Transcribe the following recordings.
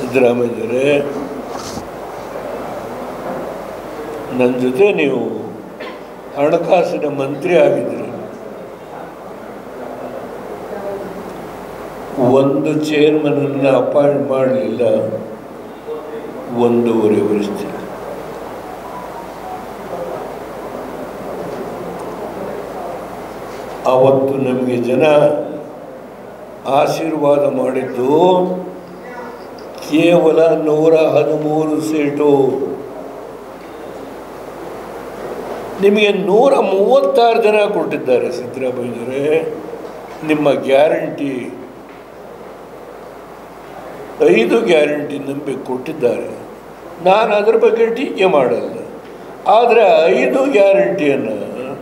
ಸಿದ್ದರಾಮಯ್ಯರೇ, ನನ್ನ ಜೊತೆ ನೀವು ಹಣಕಾಸಿನ ಮಂತ್ರಿ ಆಗಿದ್ದರು. ಒಂದು ಚೇರ್ಮನನ್ನು ಅಪಾಯಿಂಟ್ ಮಾಡಲಿಲ್ಲ, 1.5 ವರ್ಷ. ಅವತ್ತು ನಮಗೆ ಜನ ಆಶೀರ್ವಾದ ಮಾಡಿದ್ದು ಕೇವಲ 113 ಸೀಟು. ನಿಮಗೆ 136 ಜನ ಕೊಟ್ಟಿದ್ದಾರೆ ಸಿದ್ದರಾಮಯ್ಯರೇ. ನಿಮ್ಮ ಗ್ಯಾರಂಟಿ 5 ಗ್ಯಾರಂಟಿ ನಂಬಿ ಕೊಟ್ಟಿದ್ದಾರೆ. ನಾನು ಅದರ ಬಗ್ಗೆ ಟೀಕೆ ಮಾಡಲ್ಲ. ಆದರೆ 5 ಗ್ಯಾರಂಟಿಯನ್ನು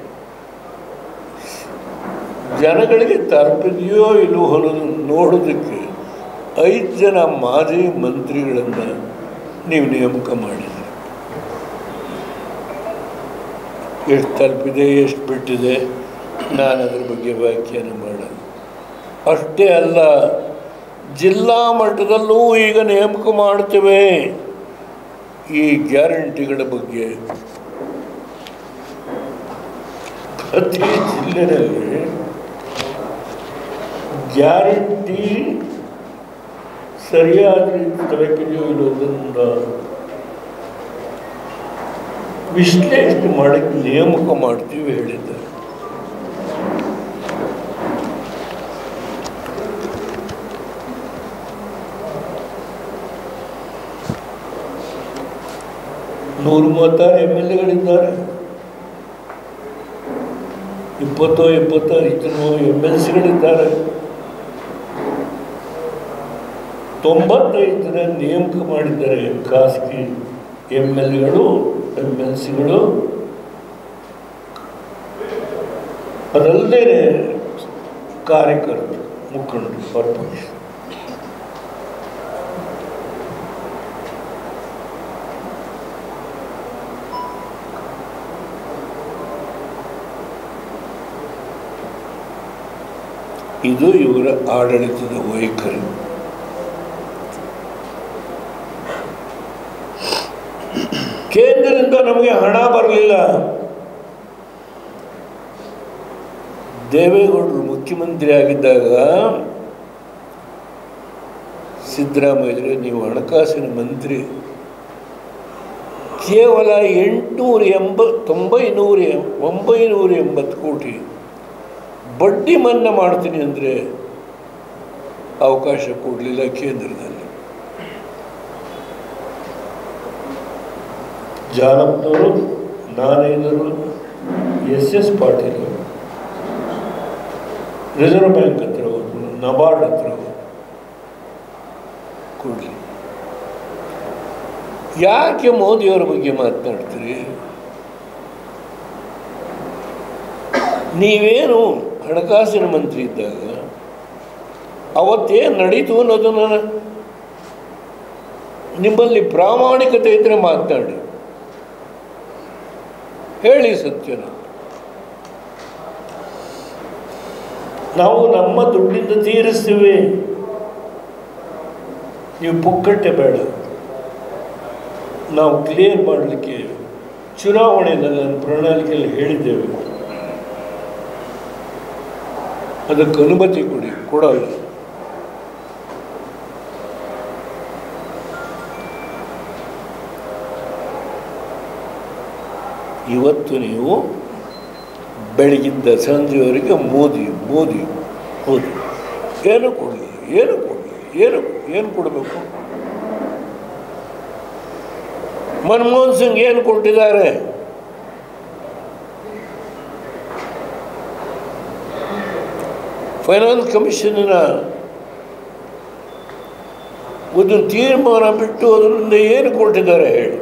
ಜನಗಳಿಗೆ ತಲುಪಿದೆಯೋ ಇಲ್ಲವೋ ಅನ್ನೋದು ನೋಡೋದಕ್ಕೆ 5 ಜನ ಮಾಜಿ ಮಂತ್ರಿಗಳನ್ನು ನೀವು ನೇಮಕ ಮಾಡಿದ್ದೀರಿ. ಎಷ್ಟು ತಲುಪಿದೆ, ಎಷ್ಟು ಬಿಟ್ಟಿದೆ, ನಾನು ಅದ್ರ ಬಗ್ಗೆ ವ್ಯಾಖ್ಯಾನ ಮಾಡಲ್ಲ. ಅಷ್ಟೇ ಅಲ್ಲ, ಜಿಲ್ಲಾ ಮಟ್ಟದಲ್ಲೂ ಈಗ ನೇಮಕ ಮಾಡ್ತೇವೆ ಈ ಗ್ಯಾರಂಟಿಗಳ ಬಗ್ಗೆ. ಪ್ರತಿ ಜಿಲ್ಲೆಯಲ್ಲಿ ಗ್ಯಾರಂಟಿ ಸರಿಯಾದ ರೀತಿ ತಲುಪಿದೆಯೋ ಇಲ್ಲೋದನ್ನು ವಿಶ್ಲೇಷಣೆ ಮಾಡಕ್ಕೆ ನೇಮಕ ಮಾಡ್ತೀವಿ ಹೇಳಿದ್ದಾರೆ. ನೂರ 136 MLAಗಳಿದ್ದಾರೆ, 20-26 MLCಗಳಿದ್ದಾರೆ, 95 ಜನ ನೇಮಕ ಮಾಡಿದ್ದಾರೆ ಖಾಸಗಿ MLAಗಳು, MLCಗಳು. ಅದಲ್ಲದೆ ಕಾರ್ಯಕರ್ತರು, ಮುಖಂಡರು, ಪಕ್ಷ. ಇದು ಇವರ ಆಡಳಿತದ ವೈಖರಿ. ಕೇಂದ್ರದಿಂದ ನಮಗೆ ಹಣ ಬರಲಿಲ್ಲ. ದೇವೇಗೌಡರು ಮುಖ್ಯಮಂತ್ರಿ ಆಗಿದ್ದಾಗ ಸಿದ್ದರಾಮಯ್ಯರೇ, ನೀವು ಹಣಕಾಸಿನ ಮಂತ್ರಿ, ಕೇವಲ 980 ಕೋಟಿ ಬಡ್ಡಿ ಮನ್ನಾ ಮಾಡ್ತೀನಿ ಅಂದರೆ ಅವಕಾಶ ಕೊಡಲಿಲ್ಲ ಕೇಂದ್ರದಲ್ಲಿ. ಜಾನಪ್ಪನವರು, ನಾನೇನರು, SS ಪಾಟೀಲ್ ರಿಸರ್ವ್ ಬ್ಯಾಂಕ್ ಹತ್ರ ಹೋದ್ರು, ನಬಾರ್ಡ್ ಹತ್ರ ಹೋದ್ರು, ಕೊಡಲಿ. ಯಾಕೆ ಮೋದಿಯವರ ಬಗ್ಗೆ ಮಾತನಾಡ್ತೀರಿ? ನೀವೇನು ಹಣಕಾಸಿನ ಮಂತ್ರಿ ಇದ್ದಾಗ ಅವತ್ತೇನು ನಡೀತು ಅನ್ನೋದನ್ನು ನಿಮ್ಮಲ್ಲಿ ಪ್ರಾಮಾಣಿಕತೆ ಇದ್ದರೆ ಮಾತನಾಡಿ, ಹೇಳಿ ಸತ್ಯನ. ನಾವು ನಮ್ಮ ದುಡ್ಡಿಂದ ತೀರಿಸ್ತೀವಿ, ನೀವು ಪುಕ್ಕಟ್ಟೆ ಬೇಡ. ನಾವು ಕ್ಲಿಯರ್ ಮಾಡಲಿಕ್ಕೆ ಚುನಾವಣೆಯಲ್ಲಿ ನನ್ನ ಪ್ರಣಾಳಿಕೆಯಲ್ಲಿ ಹೇಳಿದ್ದೇವೆ, ಅದಕ್ಕೆ ಅನುಮತಿ ಕೊಡಲ್ಲ. ಇವತ್ತು ನೀವು ಬೆಳಗಿಂದ ಸಂಜೆವರೆಗೆ ಮೋದಿ ಏನು ಕೊಡಲಿ, ಏನು ಕೊಡಬೇಕು? ಮನಮೋಹನ್ ಸಿಂಗ್ ಏನು ಕೊಟ್ಟಿದ್ದಾರೆ? ಫೈನಾನ್ಸ್ ಕಮಿಷನ್ನ ಒಂದು ತೀರ್ಮಾನ ಬಿಟ್ಟು ಅದರಿಂದ ಏನು ಕೊಟ್ಟಿದ್ದಾರೆ ಹೇಳಿ?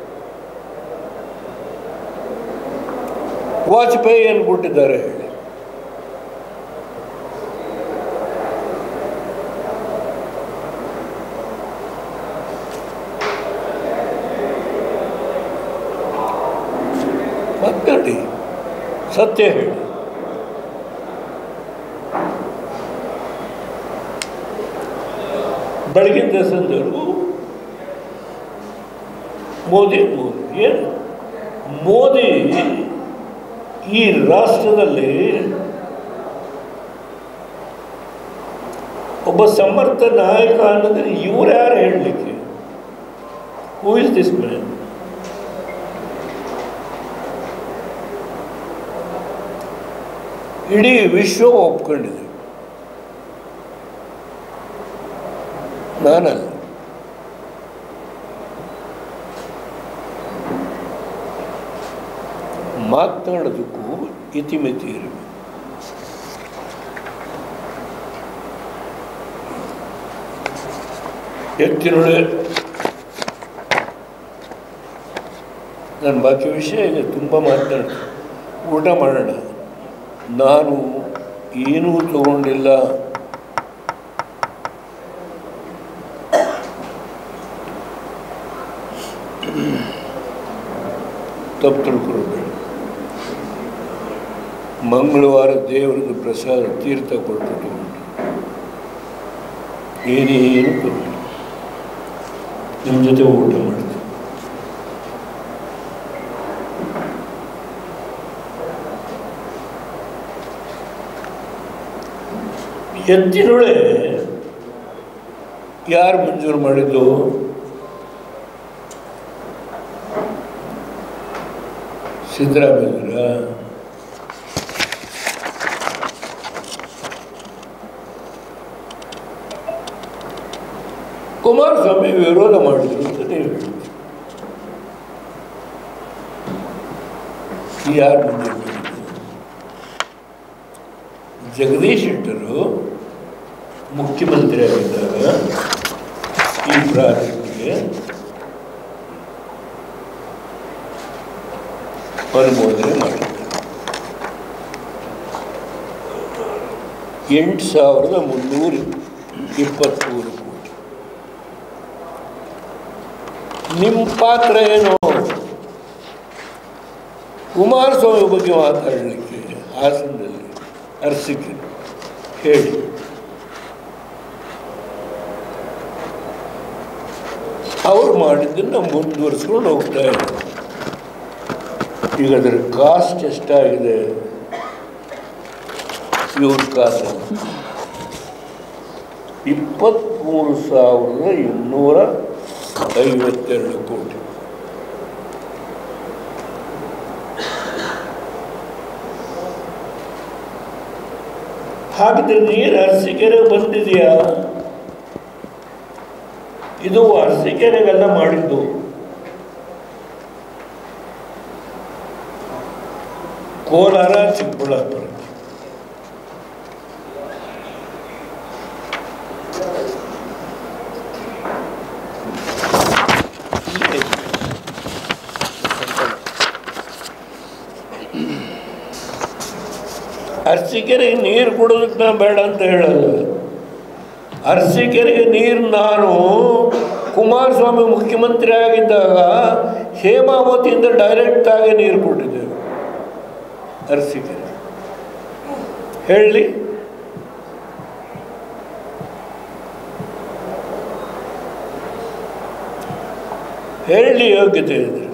ವಾಜಪೇಯಿ ಏನು ಕೊಟ್ಟಿದ್ದಾರೆ ಹೇಳಿ? ಮಾತಾಡಿ, ಸತ್ಯ ಹೇಳಿ. ಬೆಳಗಿನ ಸಂದರ್ಭ ಮೋದಿ ಏನು ಮೋದಿ ಈ ರಾಷ್ಟ್ರದಲ್ಲಿ ಒಬ್ಬ ಸಮರ್ಥ ನಾಯಕ ಅನ್ನೋದ್ರೆ ಇವ್ರು ಯಾರು ಹೇಳಲಿಕ್ಕೆ? Who is this man? ಇಡೀ ವಿಶ್ವ ಒಪ್ಕೊಂಡಿದೆ, ನಾನಲ್ಲ. ಮಾತನಾಡೋದಕ್ಕೂ ಇತಿಮಿತಿ ಇರಬೇಕು. ಎತ್ತಿನೊಳೆ ನನ್ನ ಬಾಕಿ ವಿಷಯ ಇದೆ, ತುಂಬ ಮಾತನಾಡ್ತೀನಿ. ಊಟ ಮಾಡೋಣ. ನಾನು ಏನೂ ತಗೊಂಡಿಲ್ಲ, ತಪ್ಪು ತಿಳ್ಕೊಳ್ಬೇಡಿ. ಮಂಗಳವಾರ ದೇವರದ್ದು ಪ್ರಸಾದ ತೀರ್ಥ ಕೊಟ್ಟು ತಗೊಂಡು ಏನೇನು ತಗೊಂಡು ನಿಮ್ಮ ಜೊತೆ ಊಟ ಮಾಡ್ತೀನಿ. ಎತ್ತಿನೊಳೆ ಯಾರು ಮಂಜೂರು ಮಾಡಿದ್ದು? ಸಿದ್ದರಾಮಯ್ಯ. ಕುಮಾರಸ್ವಾಮಿ ವಿರೋಧ ಮಾಡಿದ್ರು ಅಂತ ನೀವು ಹೇಳಿದ್ರಿ. ಯಾರು ಮಂಜೂರು ಮಾಡಿದ್ದು? ಜಗದೀಶ್ ಶೆಟ್ಟರು ಮುಖ್ಯಮಂತ್ರಿ ಆಗಿದ್ದಾಗ ಈ ಪ್ರಾಜೆಕ್ಟ್ಗೆ ಅನುಮೋದನೆ ಮಾಡಿದ್ದಾರೆ. 8,323 ಕೋಟಿ. ನಿಮ್ಮ ಪಾತ್ರ ಏನು? ಕುಮಾರಸ್ವಾಮಿ ಬಗ್ಗೆ ಮಾತಾಡಲಿಕ್ಕೆ ಹಾಸನದಲ್ಲಿ ಅರಸಿಕೆ ಹೇಳಿ. ಅವ್ರು ಮಾಡಿದ್ದನ್ನು ಮುಂದುವರಿಸ್ಕೊಂಡು ಹೋಗ್ತಾ ಇದ್ದಾರೆ. ಈಗ ಅದರ ಕಾಸ್ಟ್ ಎಷ್ಟಾಗಿದೆ? ಇವ್ರ ಕಾಸು 23,252 ಕೋಟಿ. ಹಾಗಿದ್ರೆ ನೀರು ಅರಸೀಕೆರೆ ಬಂದಿದೆಯಾ? ಇದು ಅರಸೀಕೆರೆಗೆಲ್ಲ ಮಾಡಿದ್ದು. ಕೋಲಾರ, ಚಿಕ್ಕಬಳ್ಳಾಪುರ. ಅರಸೀಕೆರೆಗೆ ನೀರು ಕೊಡೋದಕ್ಕೆ ನಾನು ಬೇಡ ಅಂತ ಹೇಳಲ್ಲ. ಅರಸೀಕೆರೆಗೆ ನೀರು ನಾನು ಕುಮಾರಸ್ವಾಮಿ ಮುಖ್ಯಮಂತ್ರಿ ಆಗಿದ್ದಾಗ ಹೇಮಾವತಿಯಿಂದ ಡೈರೆಕ್ಟ್ ಆಗಿ ನೀರು ಕೊಟ್ಟಿದ್ದೇವೆ ಅರಸೀಕೆರೆ. ಹೇಳಿ, ಹೇಳಿ ಯೋಗ್ಯತೆ ಇದೆ.